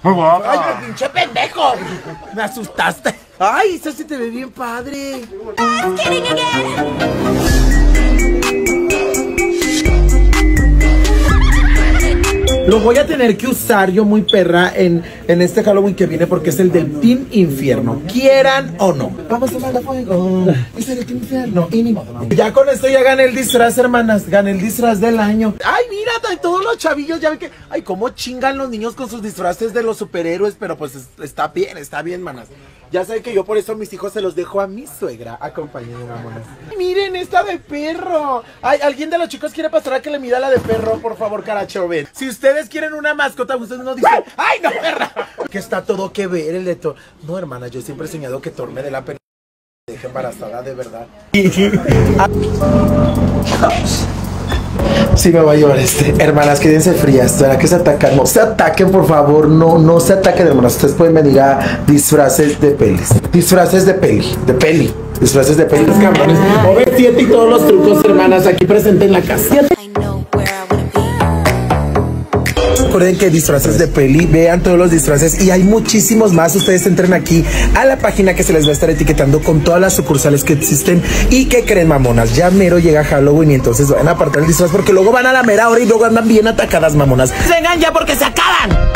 ¡Ay, pero pinche pendejo! Me asustaste. ¡Ay, eso sí te ve bien padre! Lo voy a tener que usar yo muy perra en este Halloween que viene porque es el del Team Infierno. Quieran o no. Vamos a tomar fuego. Es el Team Infierno. Y ni modo. Ya con esto ya gané el disfraz, hermanas. Gané el disfraz del año. Ay, mira, todos los chavillos ya ven que... Ay, cómo chingan los niños con sus disfraces de los superhéroes. Pero pues está bien, manas. Ya saben que yo por eso a mis hijos se los dejo a mi suegra. Acompáñenme, mamonas. Miren, esta de perro. Ay, ¿alguien de los chicos quiere pasar a que le mida la de perro? Por favor, caracho, ven. Si ustedes quieren una mascota, ustedes no dicen, ¡ay, no, perra! Que está todo que ver el de Thor. No, hermana, yo siempre he soñado que Thor me dé la pena. Me deje embarazada, de verdad. Sí me va a llevar hermanas, quédense frías, ¿para que se atacan? No se ataquen, por favor, no se ataquen, hermanas. Ustedes pueden venir a disfraces de pelis. Disfraces de peli. Disfraces de peli. Los cabrones. OV7 y todos los trucos, hermanas, aquí presente en la casa. Recuerden que disfraces de peli, vean todos los disfraces y hay muchísimos más. Ustedes entren aquí a la página que se les va a estar etiquetando con todas las sucursales que existen. Y que creen, mamonas, ya mero llega Halloween y entonces van a apartar el disfraz porque luego van a la mera hora y luego andan bien atacadas, mamonas. Vengan ya porque se acaban.